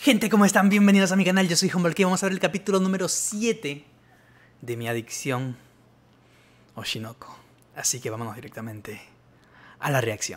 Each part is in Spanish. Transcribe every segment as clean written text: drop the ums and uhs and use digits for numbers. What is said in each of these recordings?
Gente, ¿cómo están? Bienvenidos a mi canal, yo soy Humble. Aquí vamos a ver el capítulo número 7 de mi adicción Oshinoko. Así que vámonos directamente a la reacción.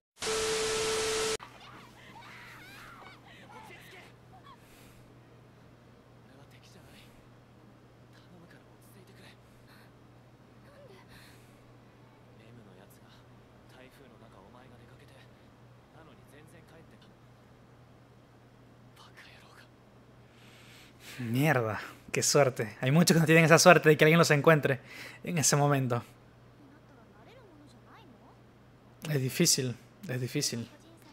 Mierda, qué suerte. Hay muchos que no tienen esa suerte de que alguien los encuentre en ese momento. Es difícil, es difícil.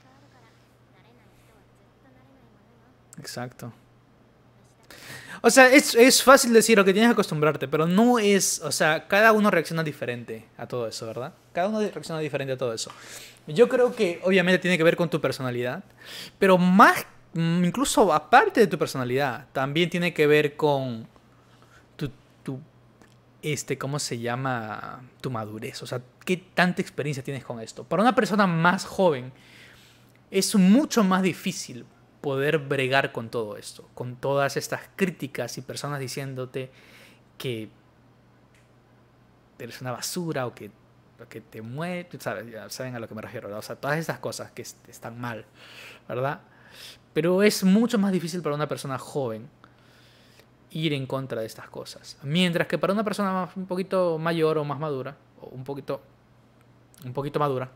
Exacto. O sea, es fácil decir, que tienes que acostumbrarte, pero no es... O sea, cada uno reacciona diferente a todo eso, ¿verdad? Cada uno reacciona diferente a todo eso. Yo creo que obviamente tiene que ver con tu personalidad, pero más, incluso aparte de tu personalidad, también tiene que ver con tu, tu ¿cómo se llama? Tu madurez. O sea, qué tanta experiencia tienes con esto. Para una persona más joven, es mucho más difícil poder bregar con todo esto, con todas estas críticas y personas diciéndote que eres una basura o que te mueres, ya saben a lo que me refiero, ¿verdad? O sea, todas estas cosas que están mal, ¿verdad? Pero es mucho más difícil para una persona joven ir en contra de estas cosas. Mientras que para una persona un poquito mayor o más madura, o un poquito madura,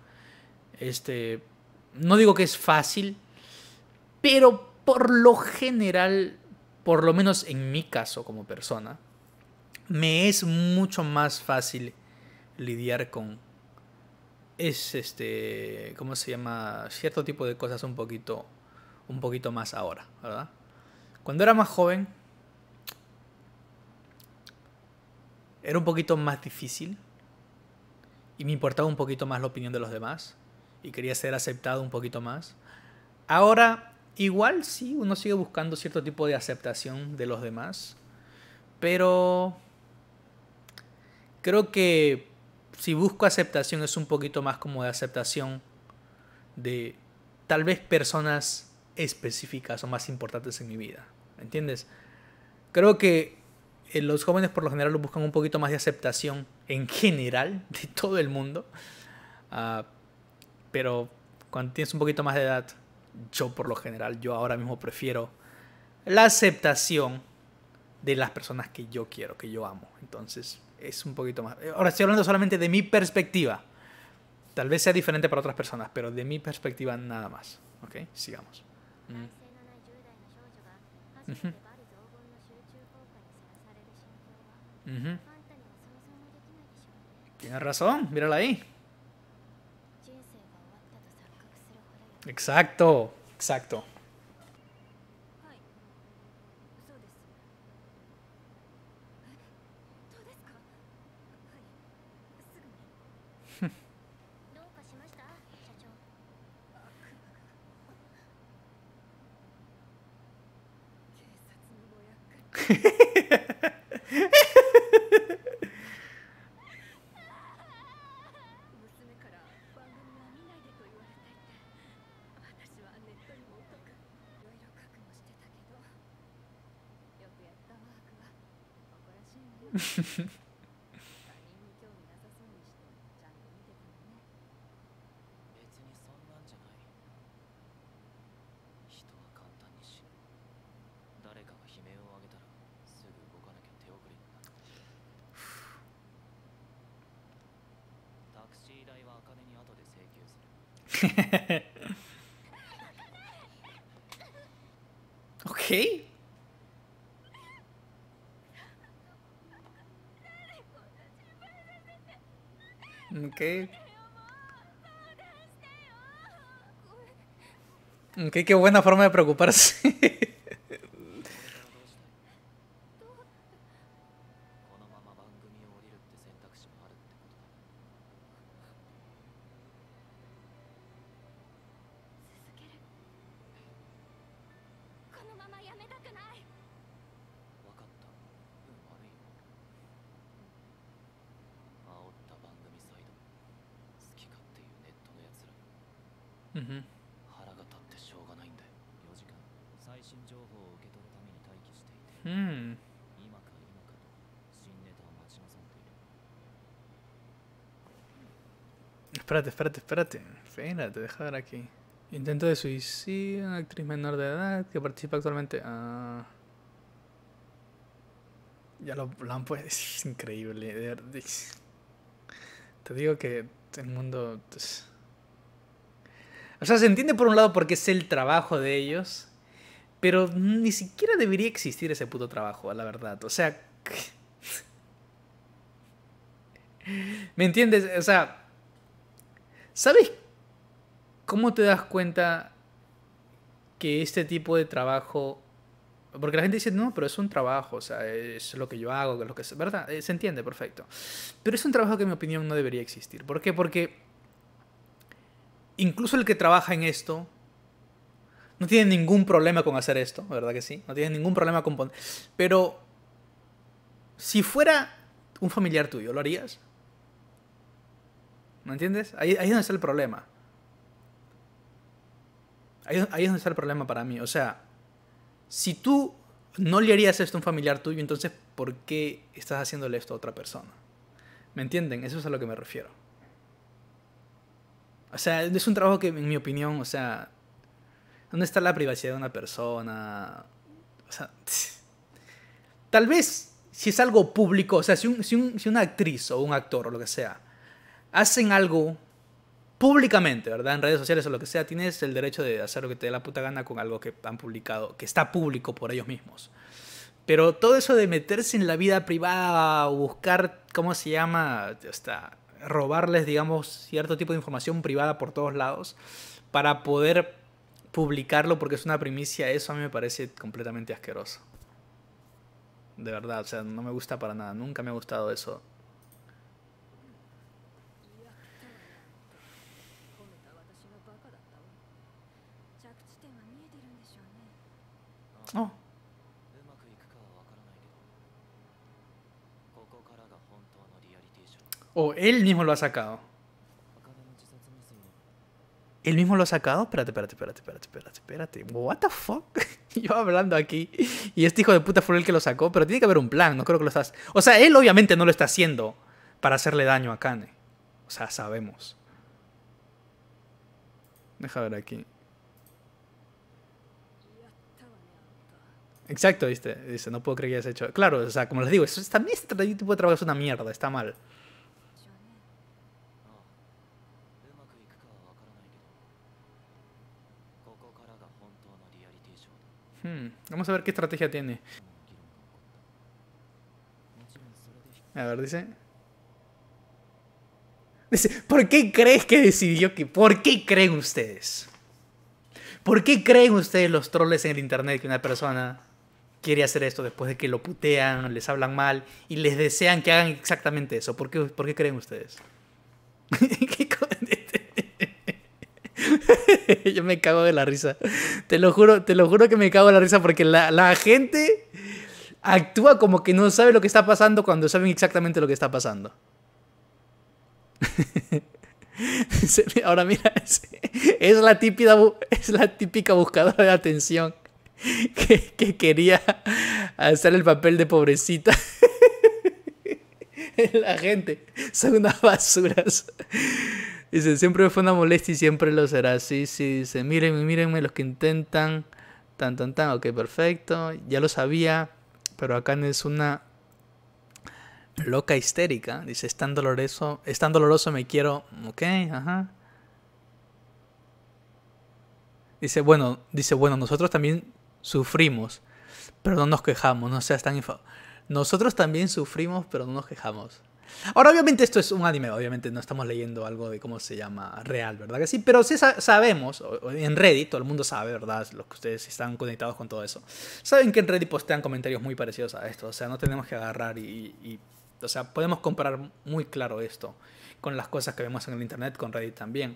no digo que es fácil, pero por lo general, por lo menos en mi caso como persona, me es mucho más fácil lidiar con ¿cómo se llama? Cierto tipo de cosas un poquito más ahora, ¿verdad? Cuando era más joven, era un poquito más difícil y me importaba un poquito más la opinión de los demás y quería ser aceptado un poquito más. Ahora, igual sí, uno sigue buscando cierto tipo de aceptación de los demás, pero creo que si busco aceptación es un poquito más como de aceptación de tal vez personas específicas o más importantes en mi vida, ¿entiendes? Creo que los jóvenes por lo general buscan un poquito más de aceptación en general de todo el mundo, uh, pero cuando tienes un poquito más de edad, yo ahora mismo prefiero la aceptación de las personas que yo quiero, que yo amo. Entonces es un poquito más... Ahora estoy hablando solamente de mi perspectiva. Tal vez sea diferente para otras personas, pero de mi perspectiva nada más. ¿Ok? Sigamos. Uh-huh. Uh-huh. Tienes razón, mírala ahí. Exacto, exacto. Ok. Ok. Ok, qué buena forma de preocuparse. Uh-huh. Hmm. Espérate, espérate, espérate. Espérate, deja ver aquí. Intento de suicidio, una actriz menor de edad que participa actualmente. Ah, ya lo han puesto. Es increíble. De verdad. Te digo que el mundo. O sea, se entiende por un lado porque es el trabajo de ellos. Pero ni siquiera debería existir ese puto trabajo, la verdad. O sea. ¿Me entiendes? O sea. ¿Sabes cómo te das cuenta que este tipo de trabajo... Porque la gente dice, no, pero es un trabajo, o sea, es lo que yo hago, que es lo que es... ¿Verdad? Se entiende, perfecto. Pero es un trabajo que en mi opinión no debería existir. ¿Por qué? Porque incluso el que trabaja en esto no tiene ningún problema con hacer esto, ¿verdad que sí? No tiene ningún problema con poner... Pero si fuera un familiar tuyo, ¿lo harías? ¿Me entiendes? Ahí es donde está el problema. Ahí es donde está el problema para mí. O sea, si tú no le harías esto a un familiar tuyo, entonces ¿por qué estás haciéndole esto a otra persona? ¿Me entienden? Eso es a lo que me refiero. O sea, es un trabajo que, en mi opinión, o sea, ¿dónde está la privacidad de una persona? O sea, tal vez si es algo público, o sea, si una actriz o un actor o lo que sea hacen algo públicamente, ¿verdad? En redes sociales o lo que sea, tienes el derecho de hacer lo que te dé la puta gana con algo que han publicado, que está público por ellos mismos. Pero todo eso de meterse en la vida privada o buscar, ¿cómo se llama? Hasta robarles, digamos, cierto tipo de información privada por todos lados para poder publicarlo porque es una primicia, eso a mí me parece completamente asqueroso. De verdad, o sea, no me gusta para nada, nunca me ha gustado eso. Oh, oh, él mismo lo ha sacado. ¿Él mismo lo ha sacado? Espérate, espérate, espérate, espérate, espérate, espérate. What the fuck? Yo hablando aquí. Y este hijo de puta fue el que lo sacó. Pero tiene que haber un plan. No creo que lo estás... O sea, él obviamente no lo está haciendo para hacerle daño a Kane. O sea, sabemos. Deja ver aquí. Exacto, ¿viste? Dice, no puedo creer que hayas hecho... Claro, o sea, como les digo, también este tipo de trabajo es una mierda. Está mal. Vamos a ver qué estrategia tiene. A ver, dice... Dice, ¿por qué crees que decidió que... ¿Por qué creen ustedes? ¿Por qué creen ustedes los troles en el internet que una persona quiere hacer esto después de que lo putean, les hablan mal y les desean que hagan exactamente eso? Por qué creen ustedes? Yo me cago de la risa. Te lo juro que me cago de la risa porque la gente actúa como que no sabe lo que está pasando cuando saben exactamente lo que está pasando. Ahora mira, es la típica buscadora de atención que quería hacer el papel de pobrecita. La gente son unas basuras. Dice, siempre fue una molestia y siempre lo será. Sí, sí, dice, mírenme, mírenme los que intentan. Tan, tan, tan. Ok, perfecto. Ya lo sabía. Pero acá es una loca histérica. Dice, es tan doloroso, me quiero. Ok, ajá. Dice, bueno, nosotros también sufrimos, pero no nos quejamos, no seas tan nosotros también sufrimos, pero no nos quejamos. Ahora, obviamente esto es un anime, obviamente no estamos leyendo algo de cómo se llama real, ¿verdad que sí? Pero sí sabemos, en Reddit, todo el mundo sabe, ¿verdad? Los que ustedes están conectados con todo eso. Saben que en Reddit postean comentarios muy parecidos a esto, o sea, no tenemos que agarrar o sea, podemos comparar muy claro esto con las cosas que vemos en el internet, con Reddit también.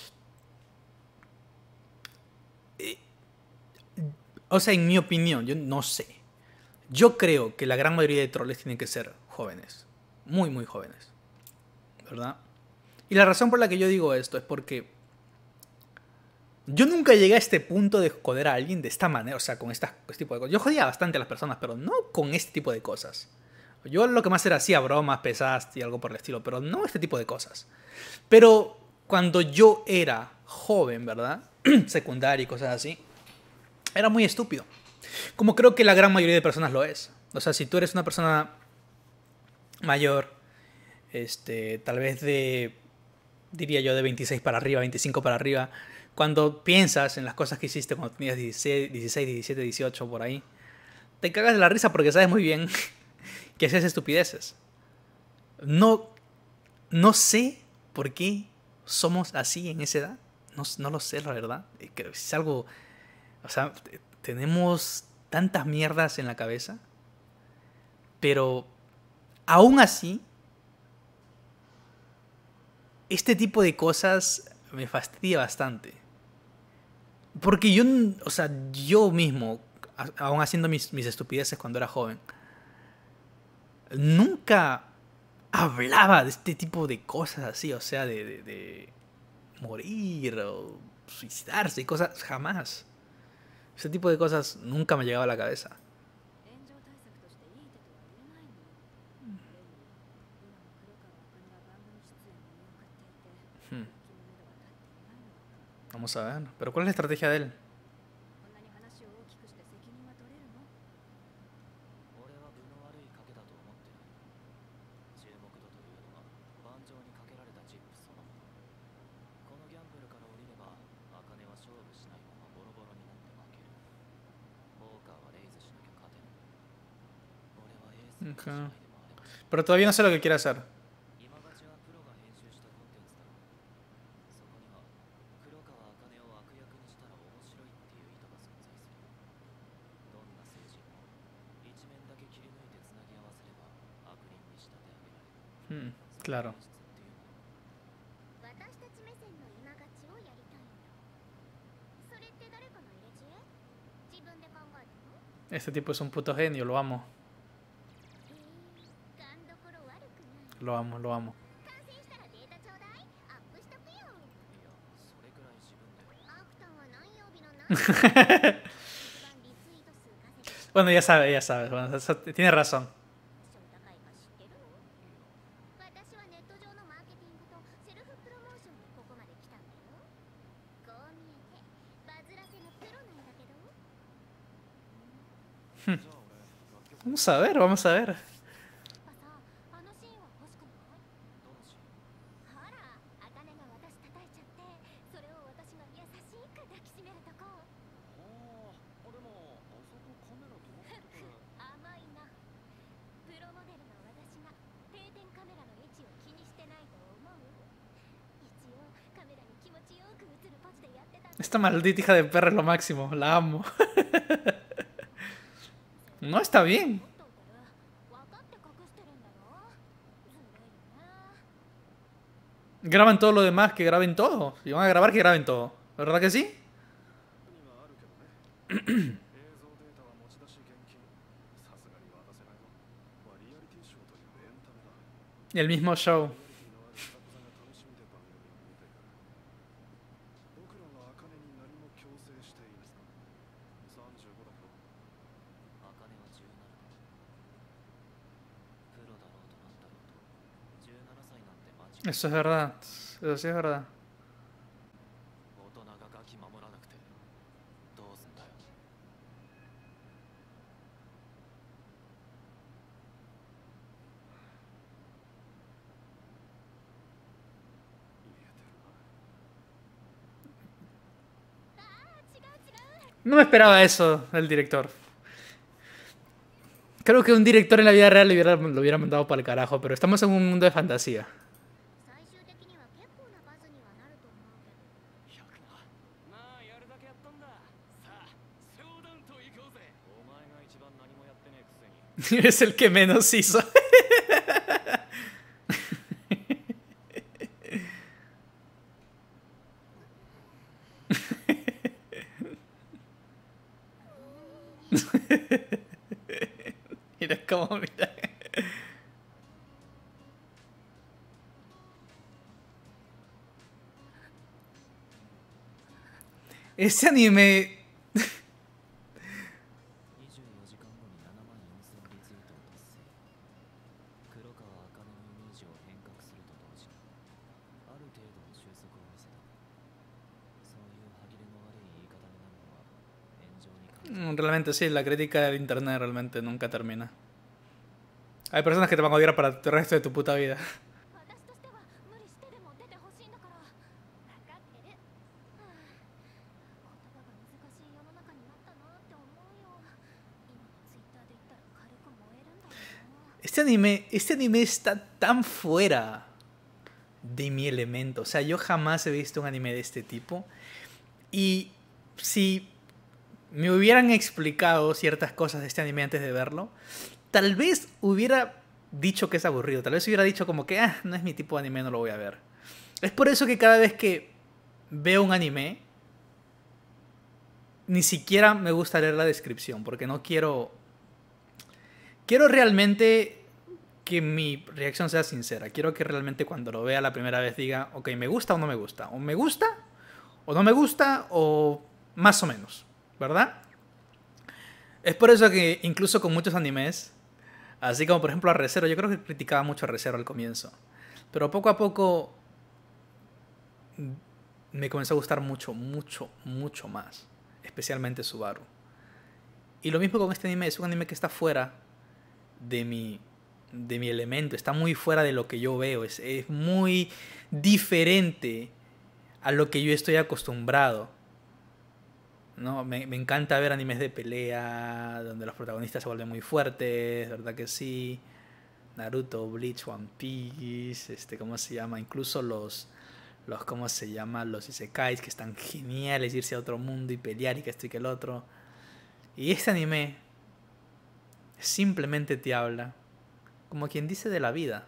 O sea, en mi opinión, yo no sé. Yo creo que la gran mayoría de troles tienen que ser jóvenes. Muy, muy jóvenes. ¿Verdad? Y la razón por la que yo digo esto es porque Yo nunca llegué a este punto de joder a alguien de esta manera, o sea, con este tipo de cosas. Yo jodía bastante a las personas, pero no con este tipo de cosas. Yo lo que más era hacía bromas pesadas y algo por el estilo, pero no este tipo de cosas. Pero cuando yo era joven, ¿verdad? Secundaria y cosas así, era muy estúpido. Como creo que la gran mayoría de personas lo es. O sea, si tú eres una persona mayor, tal vez diría yo, de 26 para arriba, 25 para arriba, cuando piensas en las cosas que hiciste cuando tenías 16, 17, 18, por ahí, te cagas de la risa porque sabes muy bien que haces estupideces. No, no sé por qué somos así en esa edad. No, no lo sé, la verdad. Es algo... O sea, tenemos tantas mierdas en la cabeza, pero aún así, este tipo de cosas me fastidia bastante. Porque yo, o sea, yo mismo, aún haciendo mis estupideces cuando era joven, nunca hablaba de este tipo de cosas así, o sea, de morir o suicidarse y cosas, jamás. Ese tipo de cosas nunca me llegaba a la cabeza. Hmm. Vamos a ver. Pero ¿cuál es la estrategia de él? Okay. Pero todavía no sé lo que quiere hacer. Hmm, claro. Este tipo es un puto genio, lo amo. Lo amo, lo amo. Bueno, ya sabes, ya sabes. Bueno, tiene razón. Vamos a ver, vamos a ver. Esta maldita hija de perra es lo máximo, la amo. No está bien. Graban todo lo demás, que graben todo. Si van a grabar, que graben todo. ¿Verdad que sí? Y el mismo show. Eso es verdad. Eso sí es verdad. No me esperaba eso del director. Creo que un director en la vida real lo hubiera mandado para el carajo, pero estamos en un mundo de fantasía. Es el que menos hizo. Mira cómo mira. Este anime... Realmente sí, la crítica del internet realmente nunca termina. Hay personas que te van a odiar para el resto de tu puta vida. 私としては無理してでも出てほしいんだから。分かってる。はあ、言葉が難しい世の中になったなって思うよ。今のツイッターで言ったら軽く燃えるんだろうな。 Este anime está tan fuera de mi elemento. O sea, yo jamás he visto un anime de este tipo. Y si me hubieran explicado ciertas cosas de este anime antes de verlo, tal vez hubiera dicho que es aburrido. Tal vez hubiera dicho como que, ah, no es mi tipo de anime, no lo voy a ver. Es por eso que cada vez que veo un anime, ni siquiera me gusta leer la descripción, porque no quiero... Quiero realmente que mi reacción sea sincera. Quiero que realmente cuando lo vea la primera vez diga, ok, me gusta o no me gusta. O me gusta o no me gusta o más o menos, ¿verdad? Es por eso que incluso con muchos animes, así como por ejemplo a Re:Zero, yo creo que criticaba mucho a Re:Zero al comienzo. Pero poco a poco me comenzó a gustar mucho, mucho, mucho más. Especialmente Subaru. Y lo mismo con este anime, es un anime que está fuera de mi elemento, está muy fuera de lo que yo veo, es muy diferente a lo que yo estoy acostumbrado. ¿No? Me encanta ver animes de pelea, donde los protagonistas se vuelven muy fuertes, ¿verdad que sí? Naruto, Bleach, One Piece, ¿cómo se llama? Incluso ¿cómo se llama? Los isekais, que están geniales, irse a otro mundo y pelear y que esto y que el otro. Y este anime simplemente te habla, como quien dice, de la vida.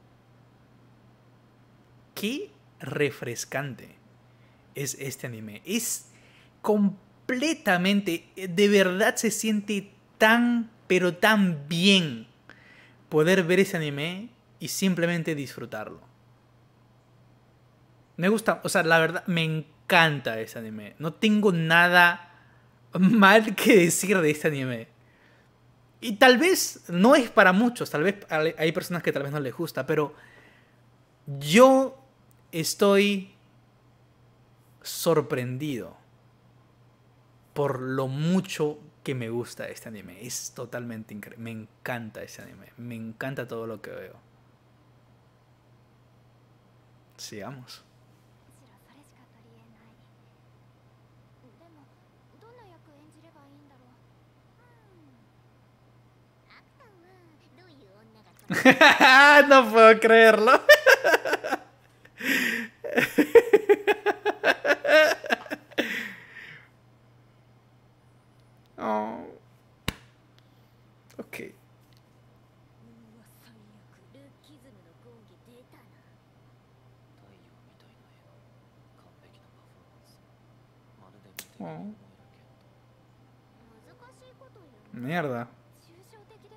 Qué refrescante es este anime. Es completamente, de verdad se siente tan, pero tan bien poder ver ese anime y simplemente disfrutarlo. Me gusta, o sea, la verdad, me encanta ese anime. No tengo nada mal que decir de este anime. Y tal vez no es para muchos, tal vez hay personas que tal vez no les gusta, pero yo estoy sorprendido por lo mucho que me gusta este anime. Es totalmente increíble. Me encanta este anime. Me encanta todo lo que veo. Sigamos. むしろそれしか取り柄ない。でもどんな役演じればいいんだろう。アクタンはどういう女が好み？ No puedo creerlo. Oh. Ok. うわ最悪。ルッキズムの講義出たな。 太陽みたいな絵完璧なパフォーマンスまるで無敵に Oh. 思えるけど難しいこと言うの。 Mierda. 抽象的です。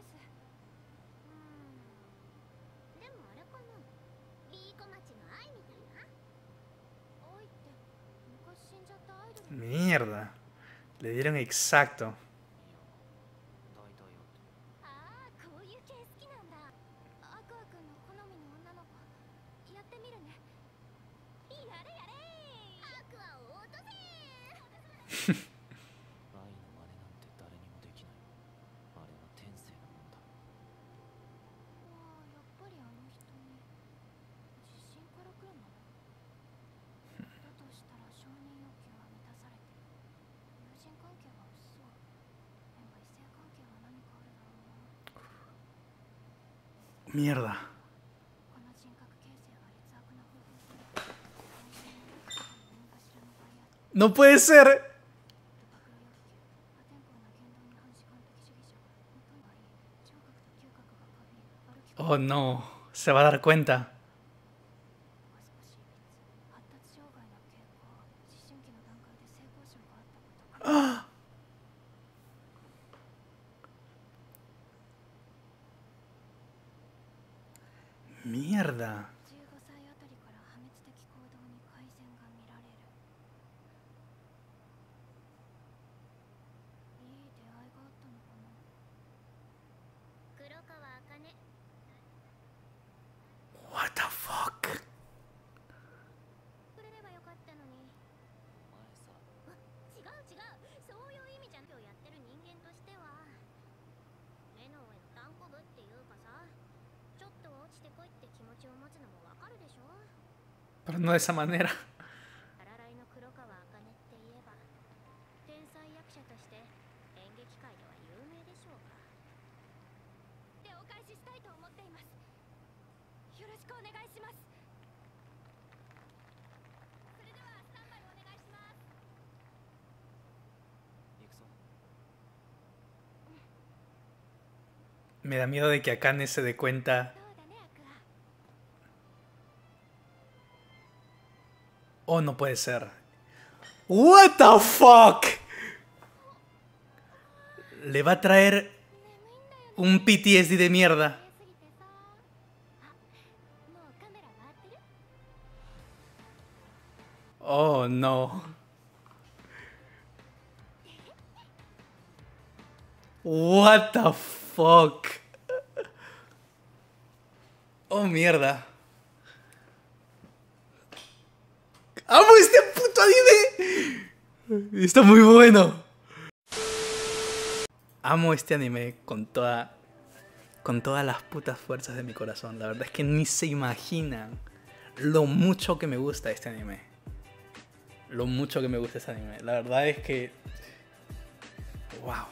でもあれかな。リーコ町の愛みたいな。愛って昔死んじゃったアイドル。 Mierda. Le dieron exacto. いや大体よってああ、こういう系好きなんだ。アクア君の好みの女の子やってみるね。やれやれ。アクアを落とせ。 愛の真似なんて誰にもできないあれは天性のもんだわあ、やっぱりあの人に自信からくるの。だとしたら承認欲求は満たされてる。友人関係は薄そう。でも異性関係は何かあるだろうな。 Mierda. この人格形成は劣悪な方法。何かしらのバイアス。 No puede ser. 暴露欲求、破天荒な言動に反し完璧主義者、元の愛、聴覚と嗅覚が過敏、歩き Oh no. Se va a dar cuenta. 少しいびつ、発達障害の傾向、思春期の段階で性交渉があったこと。 Mierda. 15歳あたりから破滅的行動に改善が見られる。 Pero no de esa manera. タラライの黒川茜って言えば天才役者として演劇界では有名でしょうか。でお返ししたいと思っています。よろしくお願いします。それではスタンバイお願いします。 行くぞ。 Me da miedo de que Akane se dé cuenta. そうだねアクア。 Oh, no puede ser. What the fuck? Le va a traer 眠いんだよね。 un PTSD de mierda. 早すぎてさ。あ、もうカメラ回ってる？ Oh, no. What the fuck? Oh, mierda. ¡Amo este puto anime! Está muy bueno. Amo este anime con todas las putas fuerzas de mi corazón. La verdad es que ni se imaginan lo mucho que me gusta este anime. Lo mucho que me gusta este anime. La verdad es que... ¡Wow!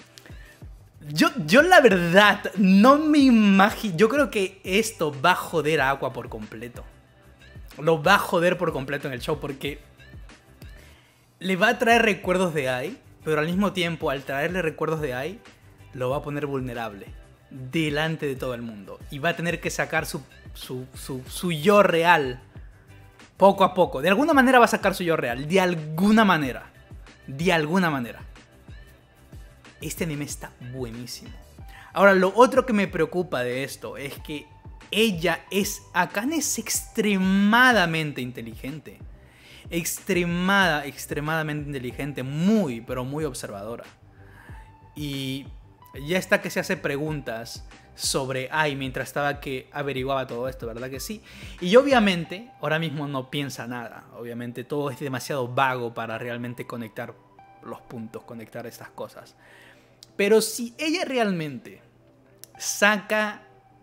Yo la verdad no me imagino... Yo creo que esto va a joder a Aqua por completo. Lo va a joder por completo en el show porque le va a traer recuerdos de Ai, pero al mismo tiempo al traerle recuerdos de Ai lo va a poner vulnerable delante de todo el mundo y va a tener que sacar su yo real poco a poco. De alguna manera va a sacar su yo real, de alguna manera. De alguna manera. Este anime está buenísimo. Ahora, lo otro que me preocupa de esto es que Akane es extremadamente inteligente. Extremadamente inteligente. Muy, pero muy observadora. Y ya está que se hace preguntas sobre Ai mientras estaba que averiguaba todo esto, ¿verdad que sí? Y obviamente, ahora mismo no piensa nada. Obviamente todo es demasiado vago para realmente conectar los puntos, conectar estas cosas. Pero si ella realmente saca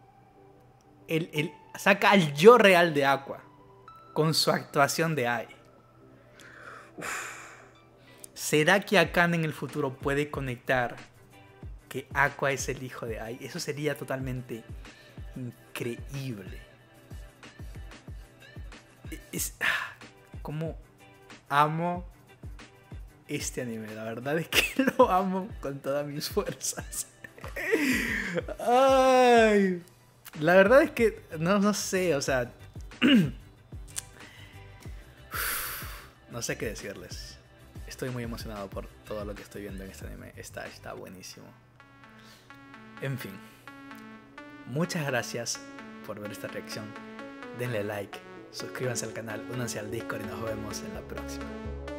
al yo real de Aqua con su actuación de Ai, ¿será que Akane en el futuro puede conectar que Aqua es el hijo de Ai? Eso sería totalmente increíble. Como amo este anime, la verdad es que lo amo con todas mis fuerzas. Ay, la verdad es que no sé, o sea, no sé qué decirles. Estoy muy emocionado por todo lo que estoy viendo en este anime. Está buenísimo. En fin, muchas gracias por ver esta reacción. Denle like, suscríbanse al canal, únanse al Discord y nos vemos en la próxima.